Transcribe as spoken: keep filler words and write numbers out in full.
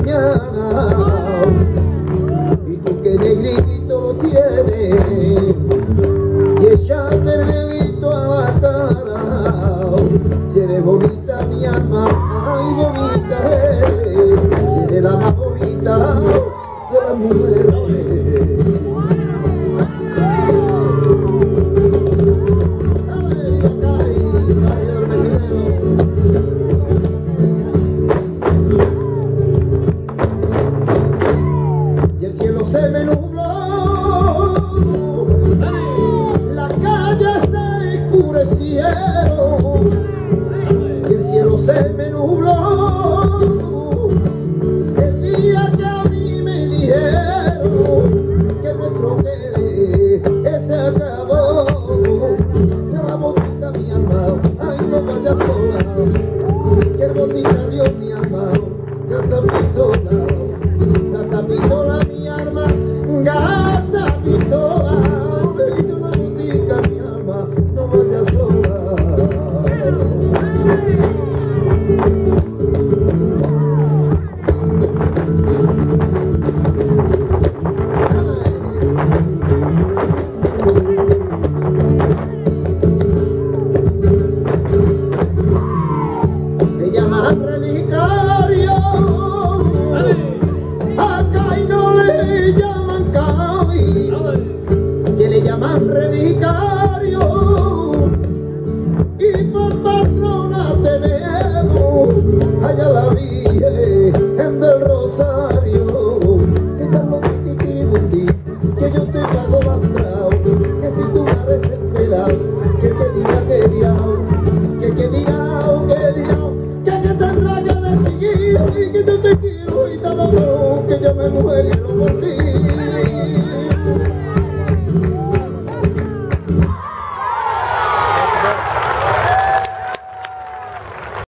mañana, y tú que negrito lo tienes, y echaste el velito a la cara, si eres bonita mi alma, ay bonita eres, si eres la más bonita de las mujeres. Se me nubló, las calles se oscurecieron y el cielo se me nubló. El día que a mí me dijeron que nuestro querer se acabó, que la botita mi alma, ay no vaya sola, que el botita dio mi alma, gata pistola, gata pistola. Gata pistola, y yo la botica mi alma, no vaya sola. Me llaman relicario, acá y no le llaman que le llaman relicario, y por patrona tenemos allá la Virgen del Rosario, que ya lo tiquitiribundi, que yo te pago lastrao, que si tú me has enterado, que te dirá que dirá, que que dirá, que dirá, que que tendrá que decidir, y que yo te quiero y te adoro, que yo me muero por ti.